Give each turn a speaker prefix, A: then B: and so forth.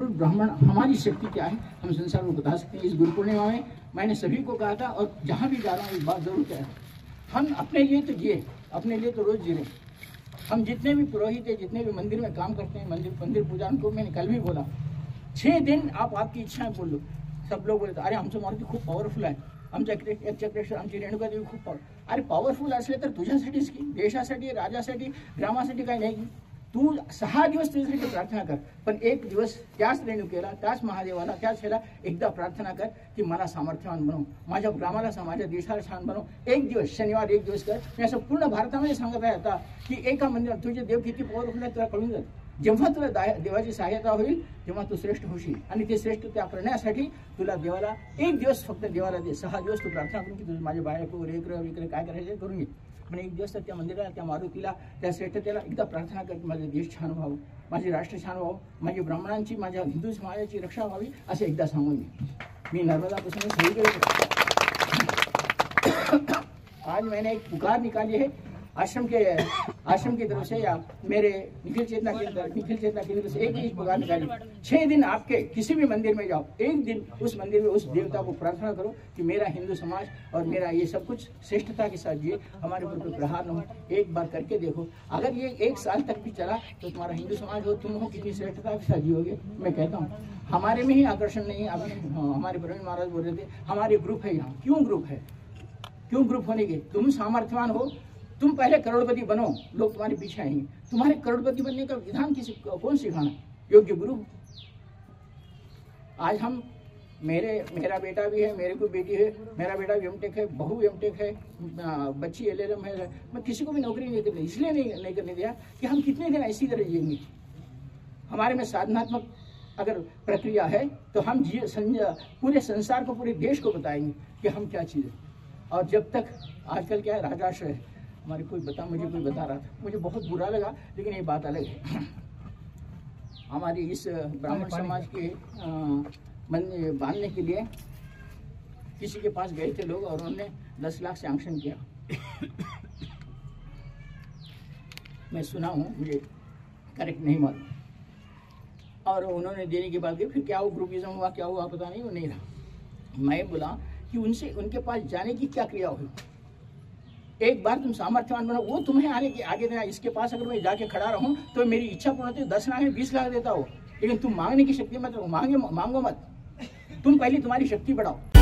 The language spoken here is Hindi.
A: ब्राह्मण हमारी शक्ति क्या है हम संसार को बता सकते हैं। इस गुरु पूर्णिमा में मैंने सभी को कहा था और जहाँ भी जा रहा हूँ इस बात जरूर कह रहा हूँ, हम अपने लिए तो जिए, अपने लिए तो रोज जी रहे। हम जितने भी पुरोहित है, जितने भी मंदिर में काम करते हैं, मंदिर पूजा, उनको मैंने कल भी बोला 6 दिन आप आपकी इच्छाएं बोल लो। सब लोग बोलते अरे आमचं मारुती खूप पॉवरफुल आहे, आमच्या चक्रेश्वर आमची रेणुका देवी खूप अरे पॉवरफुल असले तर तुझ्यासाठीच की, देशासाठी, राजासाठी, ग्रामासाठी काही नाही की. तू 6 दिवस तुझ्यासाठी प्रार्थना कर, पण एक दिवस त्याच रेणुकेला, त्याच महादेवाला, त्याच ह्याला एकदा प्रार्थना कर की मला सामर्थ्यवान बनव, माझ्या ग्रामाला, माझ्या देशाला छान बनव. एक दिवस, शनिवार एक दिवस कर. मी असं पूर्ण भारतामध्ये सांगत आहे आता की एका मंदिरात तुझे देव किती पॉवरफुल आहे तुला कळून जाईल. जेव्हा तुला देवाची सहाय्यता होईल तेव्हा तू श्रेष्ठ होशील आणि ते श्रेष्ठ त्या करण्यासाठी तुला देवाला एक दिवस फक्त देवाला दे. 6 दिवस तू प्रार्थना करून की तुझं माझ्या बायको रेकर काय करायचं करून घे, पण एक दिवस तर त्या मंदिराला, त्या मारुतीला, त्या श्रेष्ठतेला एकदा प्रार्थना कर की माझे देश छान व्हावं, माझे राष्ट्र छान व्हावं, माझ्या ब्राह्मणांची, माझ्या हिंदू समाजाची रक्षा व्हावी, असं एकदा सांगून मी नर्मदापासून सगळीकडे. आज मैंने एक पुकार निकाली है आश्रम की तरफ से या मेरे निखिल चेतना केंद्र से एक ही पुकार निकाली. 6 दिन आपके किसी भी मंदिर में जाओ, एक दिन उस मंदिर में उस देवता को प्रार्थना करो कि मेरा हिंदू समाज और मेरा ये सब कुछ श्रेष्ठता के साथ जिए, हमारे ऊपर कोई प्रहार न हो. एक बार करके देखो, अगर ये 1 साल तक भी चला तो तुम्हारा हिंदू समाज हो, तुम हो, कितनी श्रेष्ठता के साथ जियोगे. मैं कहता हूँ हमारे में ही आकर्षण नहीं है. अभी हमारे प्रवीण महाराज बोल रहे थे हमारे ग्रुप है यहाँ. क्यों ग्रुप है, क्यों ग्रुप होने के? तुम सामर्थ्यवान हो, तुम पहले करोड़पति बनो, लोग तुम्हारे पीछे आएंगे. तुम्हारे करोड़पति बनने का विधान कौन सिखाना? योग्य गुरु. आज हम मेरा बेटा भी है, मेरे को बेटी है, मेरा बेटा भी एमटेक है, बहू एमटेक है, बच्ची LLM है. मैं किसी को भी नौकरी नहीं करनी, इसलिए नहीं करने दिया कि हम कितने दिन ऐसी तरह जिएंगे. हमारे में साधनात्मक अगर प्रक्रिया है तो हम पूरे संसार को, पूरे देश को बताएंगे कि हम क्या चीज़ है. और जब तक आजकल क्या है, राजाश्रय है हमारे. मुझे कोई बता रहा था, मुझे बहुत बुरा लगा, लेकिन ये बात अलग है. हमारी इस ब्राह्मण समाज के मन बांधने के लिए किसी के पास गए थे लोग और उन्होंने 10 लाख सैंक्शन किया. मैं सुना हूँ, मुझे करेक्ट नहीं मालूम. और उन्होंने देने के बाद फिर क्या वो ग्रुपिज्म हुआ, क्या हुआ पता नहीं, वो नहीं रहा. मैं बोला कि उनके पास जाने की क्या क्रिया हुई. एक बार तुम सामर्थ्यवान बनो, वो तुम्हें आगे देना. इसके पास अगर मैं जाके खड़ा रहूं तो मेरी इच्छा पूर्ण होती है, 10 लाख में 20 लाख देता हो, लेकिन तुम मांगने की शक्ति मत, मांगो मत. तुम पहले तुम्हारी शक्ति बढ़ाओ.